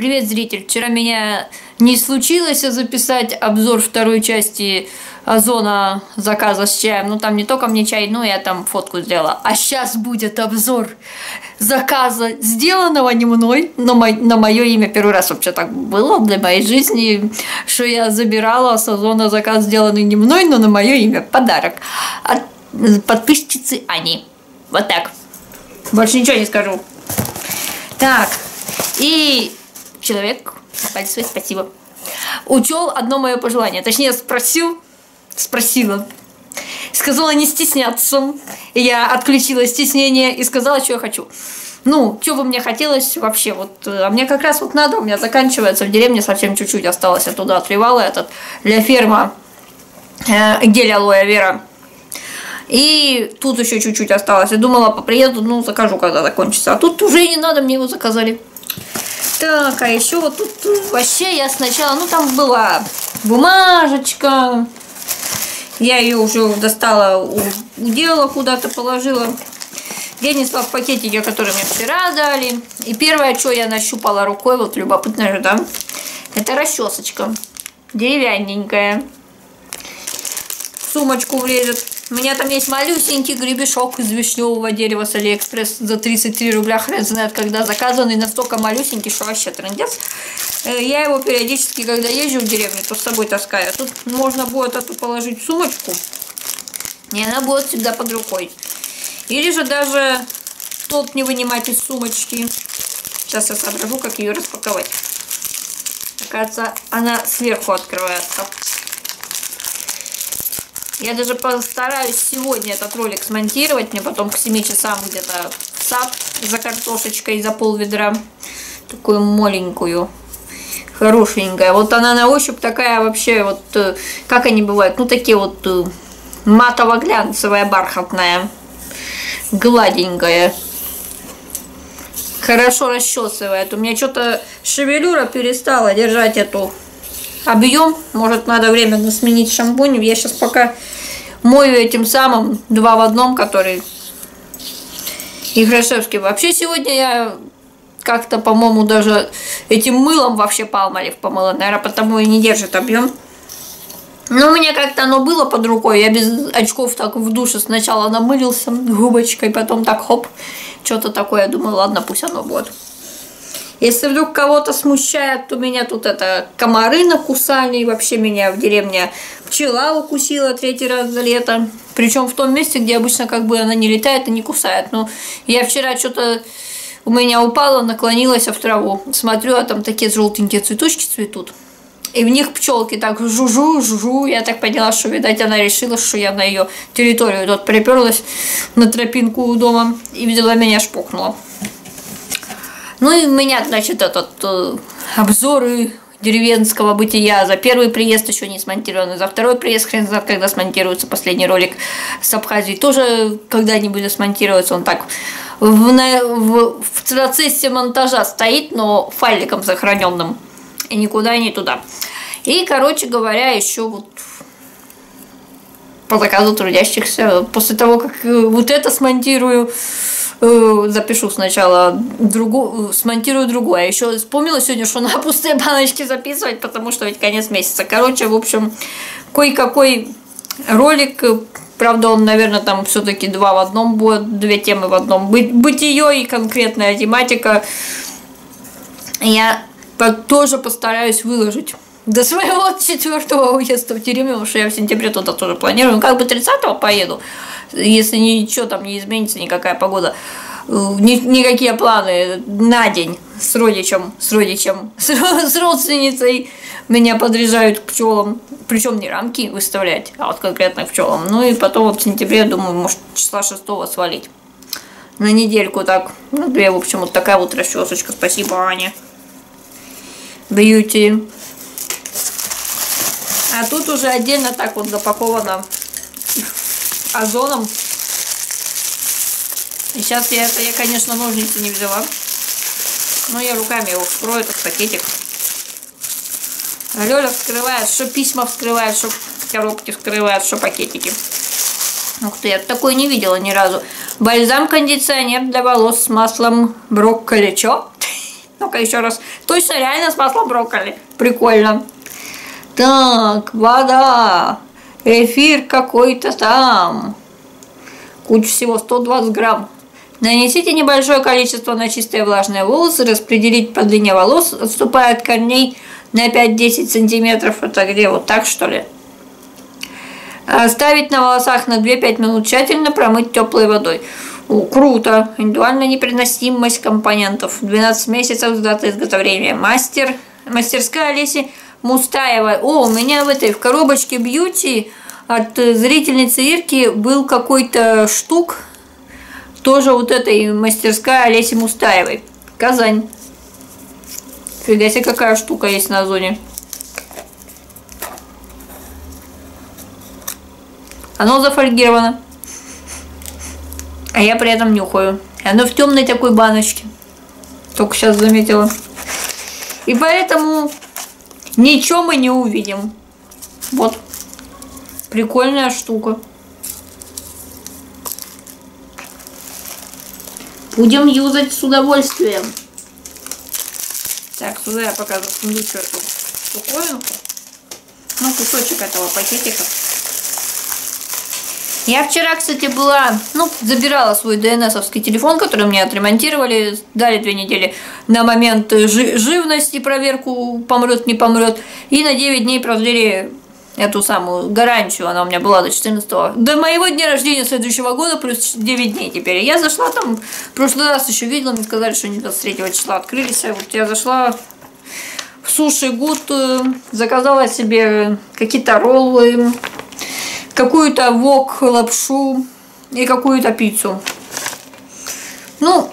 Привет, зритель! Вчера меня не случилось записать обзор второй части Озона заказа с чаем. Ну там не только мне чай, но я там фотку сделала. А сейчас будет обзор заказа, сделанного не мной, но на мое имя. Первый раз вообще так было для моей жизни, что я забирала с Озона заказ, сделанный не мной, но на мое имя. Подарок от подписчицы Ани. Вот так. Больше ничего не скажу. Так, и человек, большое спасибо, учел одно мое пожелание. Точнее, спросила. Сказала не стесняться. И я отключила стеснение и сказала, что я хочу. Ну, что бы мне хотелось вообще. Вот, а мне как раз вот надо, у меня заканчивается в деревне, совсем чуть-чуть осталось. Я туда отливала этот для ферма гель алоэ вера. И тут еще чуть-чуть осталось. Я думала, по приезду, ну, закажу, когда закончится. А тут уже не надо, мне его заказали. Так, а еще вот тут вообще я сначала... Ну, там была бумажечка. Я ее уже достала, удела куда-то, положила. Я несла в пакетике, который мне вчера дали. И первое, что я нащупала рукой, вот любопытно же, да? Это расчесочка. Деревянненькая. В сумочку влезет. У меня там есть малюсенький гребешок из вишневого дерева с Алиэкспресс за 33 рубля, хрен знает когда заказанный, настолько малюсенький, что вообще трындец. Я его периодически, когда езжу в деревню, то с собой таскаю. Тут можно будет эту положить в сумочку, и она будет всегда под рукой. Или же даже тот не вынимать из сумочки. Сейчас я соображу, как ее распаковать. Оказывается, она сверху открывается. Я даже постараюсь сегодня этот ролик смонтировать. Мне потом к 7 часам где-то в сад за картошечкой, за пол-ведра. Такую маленькую, хорошенькая. Вот она на ощупь такая вообще, вот как они бывают. Ну, такие вот матово-глянцевая, бархатная, гладенькая. Хорошо расчесывает. У меня что-то шевелюра перестала держать эту объем. Может, надо временно сменить шампунь. Я сейчас пока мою этим самым 2 в 1, который Играшевский. Вообще сегодня я как-то, по-моему, даже этим мылом вообще Palmolive помыла. Наверное, потому и не держит объем. Но у меня как-то оно было под рукой. Я без очков так в душе сначала намылился губочкой, потом так хоп. Что-то такое. Я думаю, ладно, пусть оно будет. Если вдруг кого-то смущает, то меня тут это комары накусали. И вообще меня в деревне пчела укусила 3-й раз за лето. Причем в том месте, где обычно как бы она не летает и не кусает. Но я вчера что-то у меня упала, наклонилась в траву. Смотрю, а там такие желтенькие цветочки цветут. И в них пчелки так жужу. Я так поняла, что, видать, она решила, что я на ее территорию тут приперлась на тропинку у дома. И взяла меня, шпокнула. Ну и у меня, значит, обзоры деревенского бытия. За первый приезд еще не смонтированы, за второй приезд хрен знает, когда смонтируется последний ролик с Абхазии. Тоже когда-нибудь смонтируется. Он так в процессе монтажа стоит, но файликом сохраненным. И никуда, и не туда. И, короче говоря, еще вот по заказу трудящихся, после того, как вот это смонтирую, запишу сначала смонтирую другое. Еще вспомнила сегодня, что надо пустые баночки записывать, потому что ведь конец месяца. Короче, в общем, кое-какой ролик. Правда, он, наверное, там все-таки 2 в 1 будет, 2 темы в одном. Бытие и конкретная тематика. Я тоже постараюсь выложить до своего 4-го уезда в деревню, потому что я в сентябре туда тоже планирую. Ну, как бы 30-го поеду, если ничего там не изменится, никакая погода, никакие планы на день с родичем, с родственницей меня подряжают к пчелам. Причем не рамки выставлять, а вот конкретно к пчелам. Ну и потом вот в сентябре, думаю, может, числа 6-го свалить. На недельку так. Ну, 2, в общем, вот такая вот расчесочка. Спасибо, Аня. Бьюти. А тут уже отдельно так вот запаковано озоном. И сейчас я конечно, ножницы не взяла. Но я руками его вскрою, этот пакетик. Лёля вскрывает, что письма вскрывает, что коробки вскрывает, что пакетики. Ух ты, я такой не видела ни разу. Бальзам-кондиционер для волос с маслом брокколи. Чё? Ну-ка еще раз. Точно, реально с маслом брокколи. Прикольно. Так, вода. Эфир какой-то там. Куча всего, 120 грамм. Нанесите небольшое количество на чистые влажные волосы, распределить по длине волос, отступая от корней на 5-10 сантиметров. Это где, вот так, что ли? Оставить на волосах на 2-5 минут, тщательно промыть теплой водой. О, круто! Индивидуальная непереносимость компонентов. 12 месяцев с даты изготовления. Мастерская Олеси Мустаевой. О, у меня в коробочке бьюти от зрительницы Ирки был какой-то штук. Тоже вот этой мастерская Олеси Мустаевой. Казань. Фига себе, какая штука есть на Озоне. Оно зафольгировано. А я при этом нюхаю. Оно в темной такой баночке. Только сейчас заметила. И поэтому ничего мы не увидим. Вот. Прикольная штука. Будем юзать с удовольствием. Так, сюда я пока засунду эту штуковинку. Ну, кусочек этого пакетика. Я вчера, кстати, забирала свой ДНСовский телефон, который мне отремонтировали, дали 2 недели на момент живности, проверку, помрет, не помрет, и на 9 дней продлили эту самую гарантию, она у меня была до 14-го, до моего дня рождения следующего года, плюс 9 дней теперь. Я зашла там, в прошлый раз еще видела, мне сказали, что они 23 числа открылись, а вот я зашла в Суши Гуд, заказала себе какие-то роллы, какую-то вок лапшу и какую-то пиццу. Ну,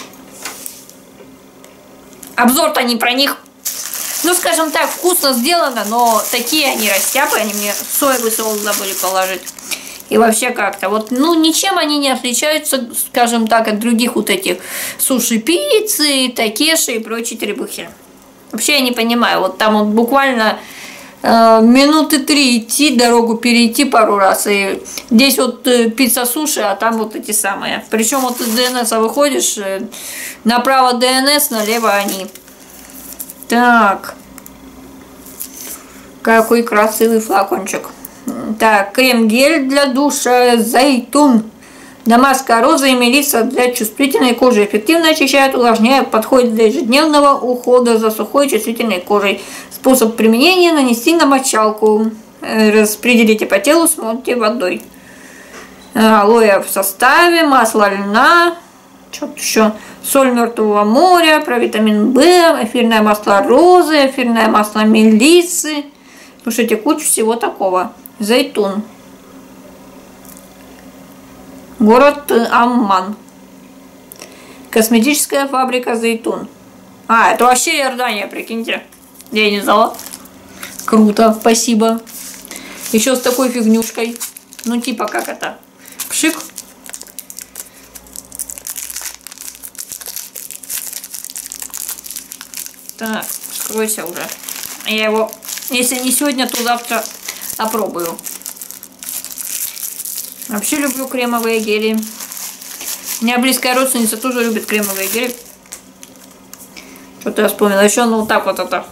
обзор-то не про них. Ну, скажем так, вкусно сделано, но такие они растяпы, они мне соевый соус забыли положить. И вообще как-то вот, ну, ничем они не отличаются, скажем так, от других вот этих суши-пиццы, такеши и прочие требухи. Вообще я не понимаю, вот там вот буквально минуты 3 идти, дорогу перейти пару раз, и здесь вот пицца суши, а там вот эти самые. Причем вот из ДНС выходишь, направо ДНС, налево они. Так, какой красивый флакончик. Так, крем-гель для душа Зайтун. Дамасская роза и мелисса для чувствительной кожи. Эффективно очищает, увлажняет, подходит для ежедневного ухода за сухой чувствительной кожей. Способ применения: нанести на мочалку, распределите по телу, смойте водой. Алоэ в составе, масло льна, что-то еще, соль мертвого моря, провитамин В, эфирное масло розы, эфирное масло мелиссы. Слушайте, кучу всего такого. Зайтун. Город Амман. Косметическая фабрика Зайтун. А, это вообще Иордания, прикиньте. Я не знала. Круто, спасибо. Еще с такой фигнюшкой. Ну, типа, как это? Пшик. Так, скройся уже. Я его, если не сегодня, то завтра опробую. Вообще люблю кремовые гели. У меня близкая родственница тоже любит кремовые гели. Что-то я вспомнила. Еще ну вот так вот это.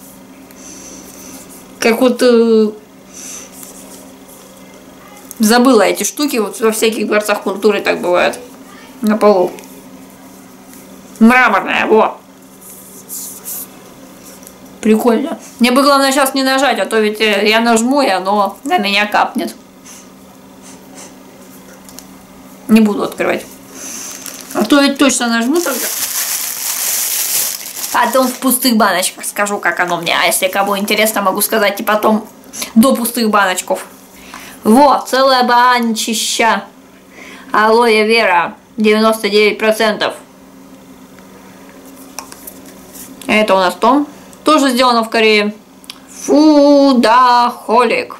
Как вот забыла эти штуки. Вот во всяких дворцах культуры так бывает. На полу. Мраморная, во. Прикольно. Мне бы главное сейчас не нажать, а то ведь я нажму, и оно на меня капнет. Не буду открывать. А то ведь точно нажму тогда. Потом в пустых баночках скажу, как оно мне. А если кому интересно, могу сказать и потом до пустых баночков. Вот, целая банчища. Алоэ вера. 99%. Это у нас Том. Тоже сделано в Корее. Фудахолик.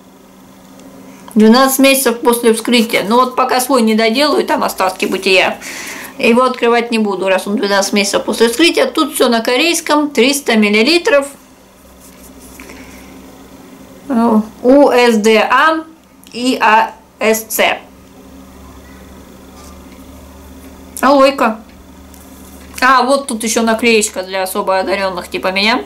12 месяцев после вскрытия. Ну вот пока свой не доделаю, там остатки бытия. Его открывать не буду, раз он 12 месяцев после вскрытия. Тут все на корейском. 300 мл. УСДА и АСЦ. Алойка. А, вот тут еще наклеечка для особо одаренных типа меня.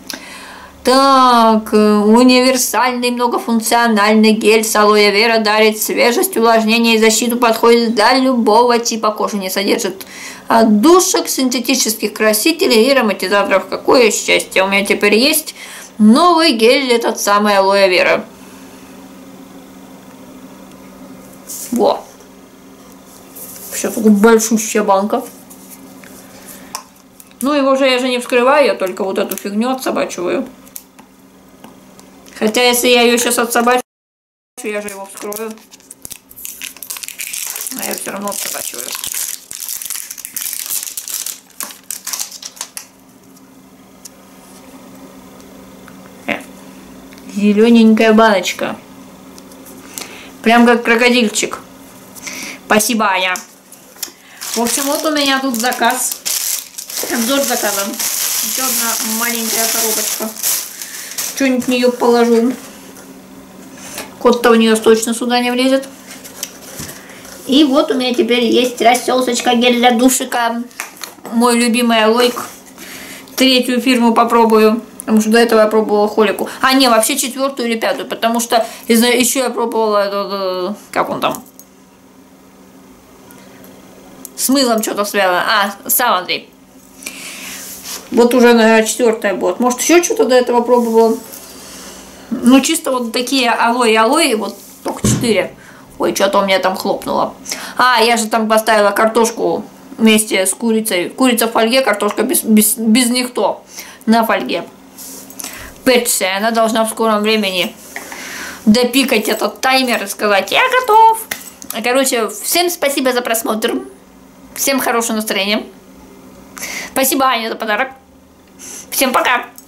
Так, универсальный многофункциональный гель с алоэ вера дарит свежесть, увлажнение и защиту, подходит для любого типа кожи, не содержит отдушек, синтетических красителей и ароматизаторов. Какое счастье! У меня теперь есть новый гель, этот самый алоэ вера. Во! Сейчас такая большущая банка. Ну его же я же не вскрываю, я только вот эту фигню отсобачиваю. Хотя если я ее сейчас отсобачиваю, я же его вскрою. А я все равно отсобачиваю. Зелененькая баночка. Прям как крокодильчик. Спасибо, Аня. В общем, вот у меня тут заказ. Обзор заказа. Еще одна маленькая коробочка. Что-нибудь в нее положу. Кот-то у нее точно сюда не влезет. И вот у меня теперь есть расчесочка, гель для душика. Мой любимый алойк. Третью фирму попробую. Потому что до этого я пробовала холику. А, не, вообще 4-ю или 5-ю. Потому что еще я пробовала, как он там, с мылом что-то связано. А, Савандрей. Вот уже, наверное, 4-я будет. Может, еще что-то до этого пробовала. Ну, чисто вот такие алоэ, вот только 4. Ой, что-то у меня там хлопнуло. А, я же там поставила картошку вместе с курицей. Курица в фольге, картошка без никто на фольге. Пэтчая, она должна в скором времени допикать этот таймер и сказать: я готов. Короче, всем спасибо за просмотр. Всем хорошего настроения. Спасибо, Аня, за подарок. Всем пока.